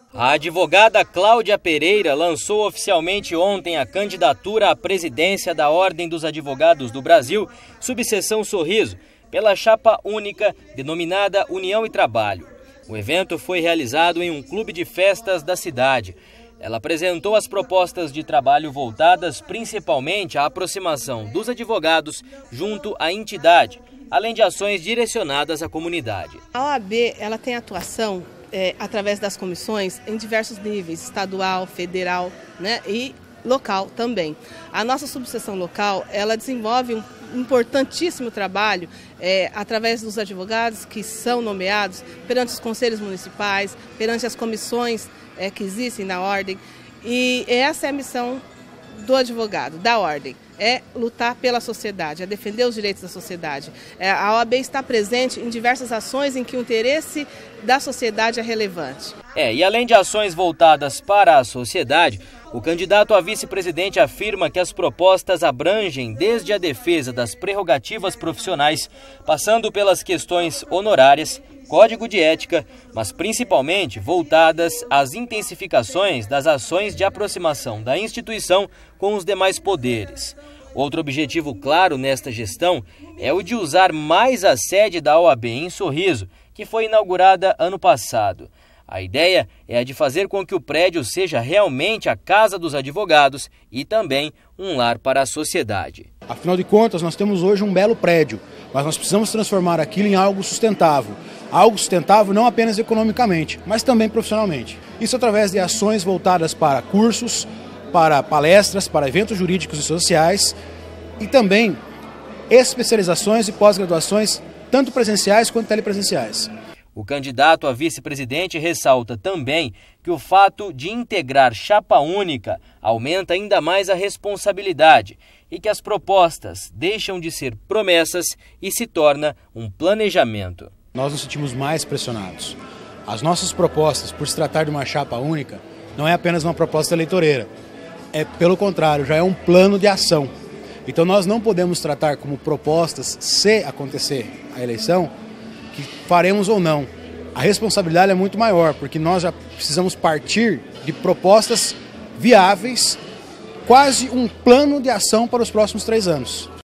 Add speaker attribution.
Speaker 1: A advogada Cláudia Pereira lançou oficialmente ontem a candidatura à presidência da Ordem dos Advogados do Brasil, subseção Sorriso, pela chapa única denominada União e Trabalho. O evento foi realizado em um clube de festas da cidade. Ela apresentou as propostas de trabalho voltadas principalmente à aproximação dos advogados junto à entidade, além de ações direcionadas à comunidade.
Speaker 2: A OAB ela tem atuação através das comissões em diversos níveis, estadual, federal, né, e local também. A nossa subseção local ela desenvolve um importantíssimo trabalho através dos advogados que são nomeados perante os conselhos municipais, perante as comissões que existem na ordem, e essa é a missão do advogado, da ordem, é lutar pela sociedade, é defender os direitos da sociedade. A OAB está presente em diversas ações em que o interesse da sociedade é relevante.
Speaker 1: E além de ações voltadas para a sociedade, o candidato a vice-presidente afirma que as propostas abrangem desde a defesa das prerrogativas profissionais, passando pelas questões honorárias, código de ética, mas principalmente voltadas às intensificações das ações de aproximação da instituição com os demais poderes. Outro objetivo claro nesta gestão é o de usar mais a sede da OAB em Sorriso, que foi inaugurada ano passado. A ideia é a de fazer com que o prédio seja realmente a casa dos advogados e também um lar para a sociedade.
Speaker 3: Afinal de contas, nós temos hoje um belo prédio, mas nós precisamos transformar aquilo em algo sustentável. Algo sustentável não apenas economicamente, mas também profissionalmente. Isso através de ações voltadas para cursos, para palestras, para eventos jurídicos e sociais e também especializações e pós-graduações, tanto presenciais quanto telepresenciais.
Speaker 1: O candidato a vice-presidente ressalta também que o fato de integrar chapa única aumenta ainda mais a responsabilidade e que as propostas deixam de ser promessas e se torna um planejamento.
Speaker 3: Nós nos sentimos mais pressionados. As nossas propostas, por se tratar de uma chapa única, não é apenas uma proposta eleitoreira. Pelo contrário, já é um plano de ação. Então nós não podemos tratar como propostas, se acontecer a eleição, que faremos ou não. A responsabilidade é muito maior, porque nós já precisamos partir de propostas viáveis, quase um plano de ação para os próximos 3 anos.